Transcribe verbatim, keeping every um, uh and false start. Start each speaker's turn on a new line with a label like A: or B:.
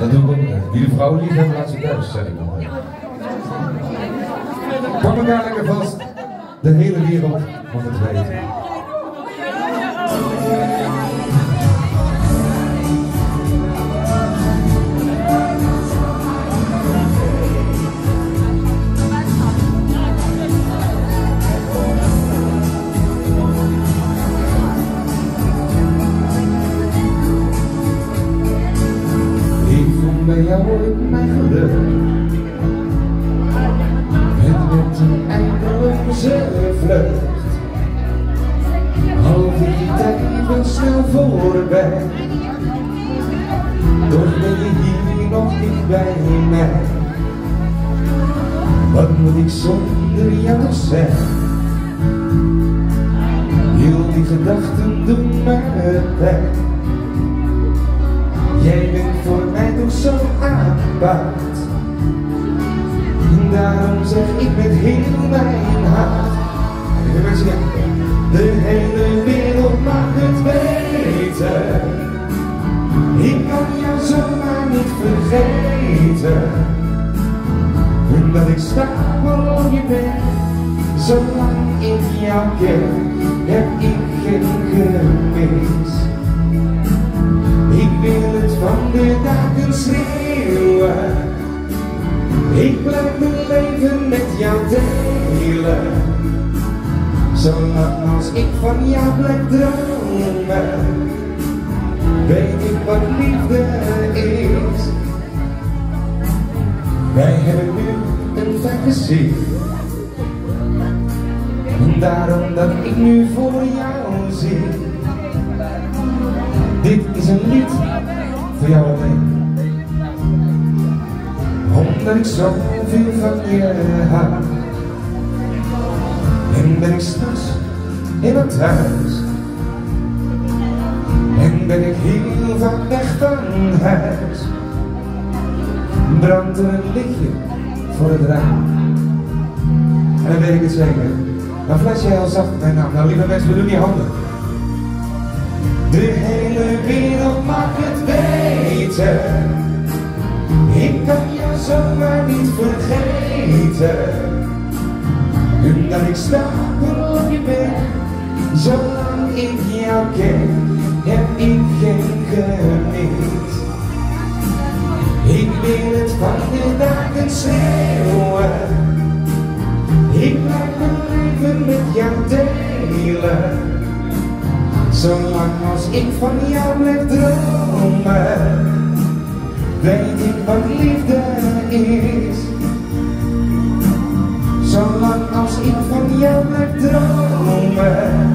A: dat doe ik ook niet. Wie de vrouwen lief hebben, laat ze thuis, zeg ik dan. Pak elkaar lekker vast. De hele wereld mag het weten. Bij jou ooit mijn geluk. Het werd een eindeloze vlucht. Al die tijd was snel voorbij. Toch ben je hier nog niet bij mij. Wat moet ik zonder jou zijn? Heel die gedachten doen mij pijn. Jij bent voor mij toch zo apart. En daarom zeg ik met heel mijn hart. De hele wereld mag het weten. Ik kan jou zomaar niet vergeten. Omdat ik sta waar je bent. Zolang ik jou ken, heb ik geen gemis. Ik wil het van de dagen schreeuwen. Ik blijf mijn leven met jou delen. Zolang als ik van jou blijf dromen, weet ik wat liefde is. Wij hebben nu een fantasie. En daarom dat ik nu voor jou zie. Dit is een lied voor jou alleen. Omdat ik zoveel van je hou. En ben ik straks in het huis. En ben ik heel van weg van huis. Brandt er een lichtje voor het raam. En dan weet ik het zeker. Dan fles jij al zacht mijn naam. Nou lieve mensen, we doen die handen. De hele wereld mag het weten. Ik kan jou zomaar niet vergeten. Omdat ik sta waarop je bent. Zolang ik jou ken, heb ik geen gemis. Ik wil het van de dagen schreeuwen. Ik blijf mijn leven met jou delen. Zolang als ik van jou blijf dromen, weet ik wat liefde is. Zolang als ik van jou blijf dromen,